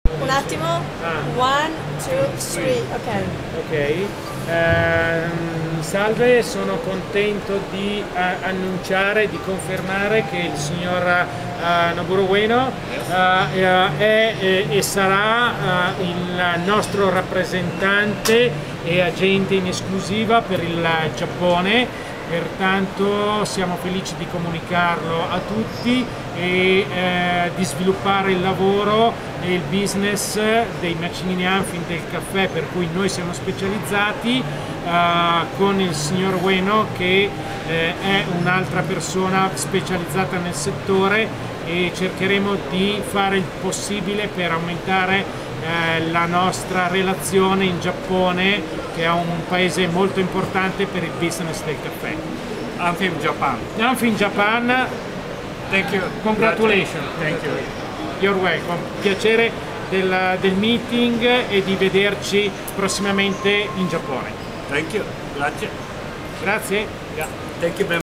Un attimo. 1, 2, 3, ok. Ok. Salve, sono contento di annunciare, di confermare che il signor Noboru Ueno è e sarà il nostro rappresentante e agente in esclusiva per il Giappone. Pertanto siamo felici di comunicarlo a tutti e di sviluppare il lavoro e il business dei macinini Anfin del caffè, per cui noi siamo specializzati con il signor Ueno, che è un'altra persona specializzata nel settore, e cercheremo di fare il possibile per aumentare la nostra relazione in Giappone, che è un paese molto importante per il business del caffè. Anfin Japan. Anfin Japan, Thank you. congratulations. Thank you. You're welcome. Piacere del meeting e di vederci prossimamente in Giappone. Thank you. Grazie. Grazie. Yeah. Thank you very much.